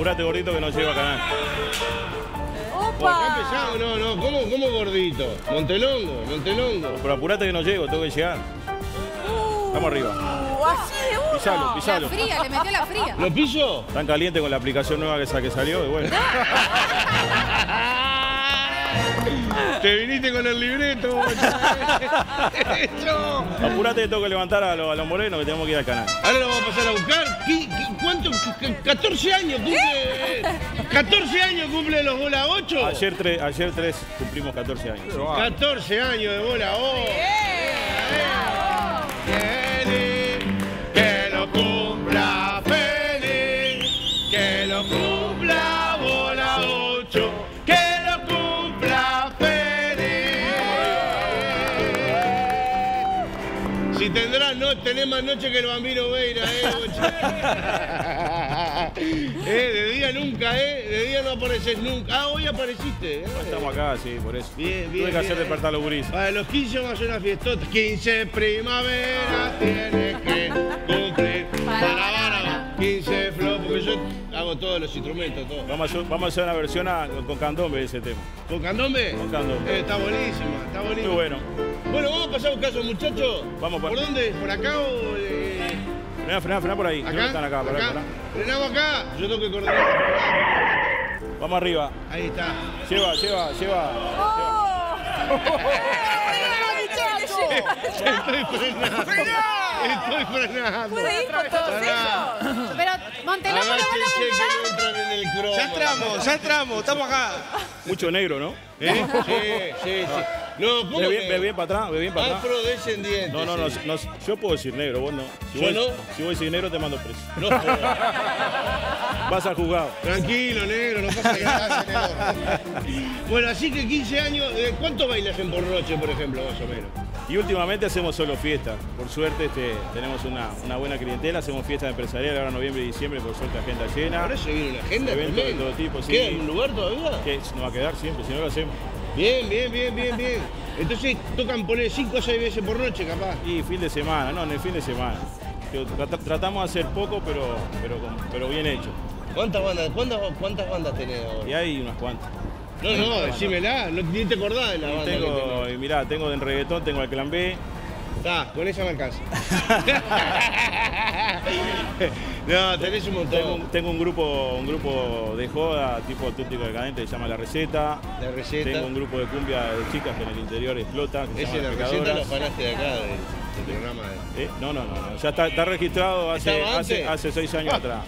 apurate, gordito, que no llego a canal. ¡Opa! No, ¿cómo gordito? Montelongo. Pero apurate que no llego, tengo que llegar. Estamos arriba. Así de uno. Pisalo. La fría, le metió la fría. ¿Lo pillo? Tan caliente con la aplicación nueva que salió y bueno. Te viniste con el libreto. Eso. Apurate que tengo que levantar a los morenos que tenemos que ir al canal. Ahora lo vamos a pasar a buscar. ¿Cuánto? 14 años cumple. 14 años cumple los bola 8. Ayer 3 cumplimos 14 años. Sí. 14 años de bola 8. Que lo cumpla feliz. Que lo cumpla bola 8. Que lo cumpla feliz. Si tendrás, no tenés más noche que el Bambino Veira, de día nunca, de día no apareces nunca. Ah, hoy apareciste. Estamos acá, sí, por eso. Bien. Tuve que hacer despertar a los gurises. Para los 15 vamos a hacer una fiestota. 15 primavera tienes que cumplir. Para 15 flor, porque yo hago todos los instrumentos, todo. Vamos a hacer una versión con candombe de ese tema. ¿Con candombe? Con candombe. Está buenísima, está buenísima. Muy bueno. Bueno, vamos a pasar a buscar a esos muchachos. Vamos ¿Por dónde? ¿Por acá o...? Frená por ahí. ¿Acá? No están acá, pará. Frenamos acá. Yo tengo que coordinar. Vamos arriba. Ahí está. Lleva. Estoy frenando. ¿Puede ir con todos ellos? Pero Montelongo lo van a Agáchense que buscar. no entran en el croma. Ya entramos, estamos acá. Mucho negro, ¿no? Sí. No, ¿cómo Ve bien para atrás. Afrodescendiente. No, yo puedo decir negro, vos no. ¿Yo no? Si vos decís negro, te mando preso. No, Vas al juzgado. tranquilo, negro, no pasa nada. Bueno, así que 15 años, ¿cuánto bailas en por noche, por ejemplo, más o menos? Y últimamente hacemos solo fiestas. Por suerte tenemos una buena clientela, hacemos fiestas empresariales ahora noviembre y diciembre, por suerte agenda llena. Ahora se viene una agenda Eventos de tremenda. todo tipo, sí. ¿Queda en un lugar todavía? Que no va a quedar siempre, si no lo hacemos. Bien. Entonces tocan poner 5 o 6 veces por noche, capaz. Y fin de semana, en el fin de semana. Tratamos de hacer poco, pero bien hecho. ¿Cuántas bandas tenés ahora? Y hay unas cuantas. No, decímela, ni te acordás de la banda que tenés. Y mirá, tengo en reggaetón, tengo al Clan B. Está, con esa me alcanza. No, tenés un montón. Tengo un grupo de joda tipo auténtico decadente que se llama La Receta. La Receta. Tengo un grupo de cumbia de chicas que en el interior explota. Que Ese se La llama Receta lo Pecadoras. afanaste de acá, del programa. No. Ya está registrado hace 6 años atrás.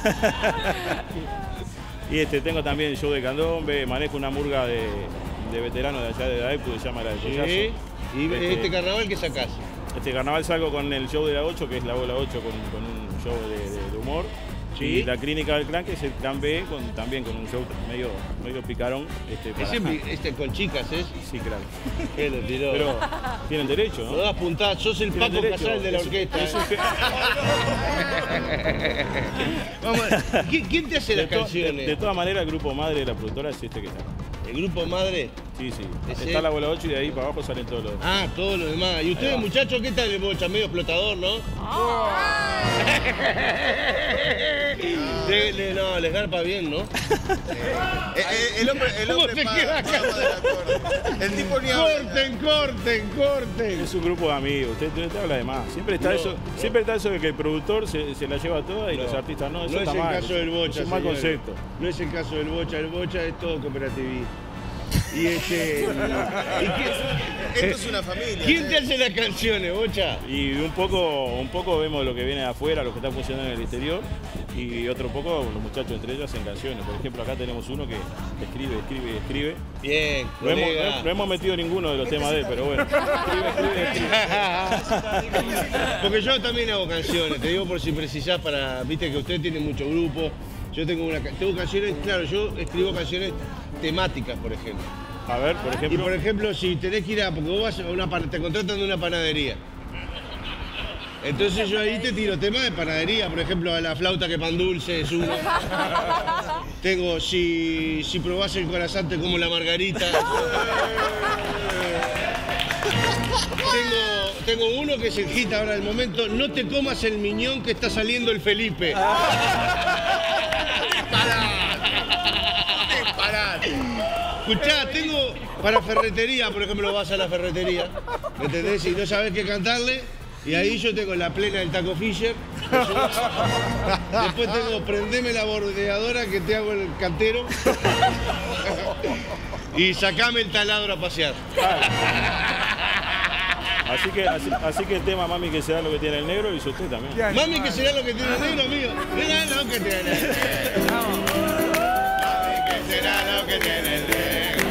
Y tengo también el show de candombe, manejo una murga de veteranos de allá de la época que se llama La de Collazo. Sí. ¿Y este carnaval qué sacás? Este carnaval salgo con el show de la 8, que es la bola 8, con un show de humor. Sí. Y la clínica del clan, que es el Clan B, también con un show medio picarón. Este con chicas, ¿es? Sí, claro. ¿Qué lo tiró? Pero tienen derecho, No ¿no? das puntadas, sos el Tienen Paco derecho. Casal de la orquesta. Vamos, ¿quién te hace las canciones? De todas maneras, el grupo madre de la productora es este que está. ¿El grupo madre? Sí. ¿Ese? Está la bola 8 y de ahí para abajo salen todos los... Ah, todo lo demás. ¿Y ustedes, muchachos, qué tal el bocha? Medio explotador, ¿no? No, les garpa bien, ¿no? El hombre ¿Cómo se queda acá? El tipo ni habla. Corten. Es un grupo de amigos, usted habla de más. Siempre está eso de que el productor se la lleva toda y los artistas no. Eso No está es el mal. caso del bocha, Es un mal señores. concepto. No es el caso del bocha. El bocha es todo cooperativismo. Y Esto es una familia. ¿Quién te hace las canciones, bocha? Y un poco vemos lo que viene de afuera, lo que está funcionando en el exterior, y otro poco los muchachos entre ellos hacen canciones. Por ejemplo, acá tenemos uno que escribe. Bien, No hemos metido ninguno de los temas de él, pero bueno. Escribe. Porque yo también hago canciones, te digo por si precisás para... Viste que usted tiene mucho grupo. Yo tengo canciones, claro, yo escribo canciones temáticas, por ejemplo. A ver, por Y ejemplo. por ejemplo, si tenés que ir porque vos vas a te contratan de una panadería. Entonces yo ahí te tiro temas de panadería, por ejemplo, a la flauta que pan dulce es uno. Tengo, si probás el corazón te como la margarita. Tengo uno que es el hit ahora del momento, no te comas el miñón que está saliendo el Felipe. ¡Pará! Escuchá, tengo para ferretería, por ejemplo, vas a la ferretería, ¿me entendés? Y no sabés qué cantarle, y ahí yo tengo la plena del Taco Fisher. Después tengo prendeme la bordeadora que te hago el cantero. Y sacame el taladro a pasear. Así que el tema mami que será lo que tiene el negro, hizo usted también. Mami que será lo que tiene el negro, amigo. Mira lo que tiene el negro. Mami que será lo que tiene el negro.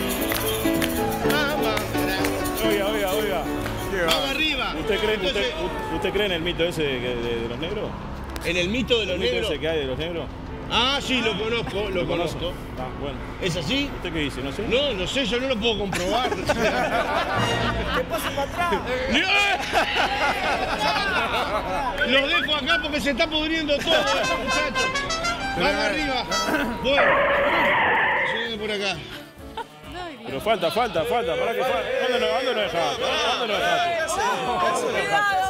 Oiga. Vamos arriba. ¿Usted cree en el mito ese de los negros? ¿En el mito de los ¿El mito negros? ese que hay de los negros? Ah, sí, lo conozco, lo conozco. Ah, bueno. ¿Es así? ¿Usted qué dice? No sé. No, no sé, yo no lo puedo comprobar. ¿Qué pasa para atrás? Los dejo acá porque se está pudriendo todo, muchachos. Vamos arriba. Bueno. Sigue por acá. Pero falta. ¿Para qué falta? ¿Dónde nos dejaste? ¡Cuidado,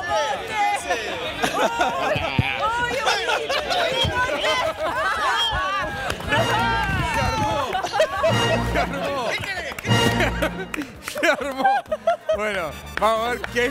Monte! Se armó. Bueno, vamos a ver qué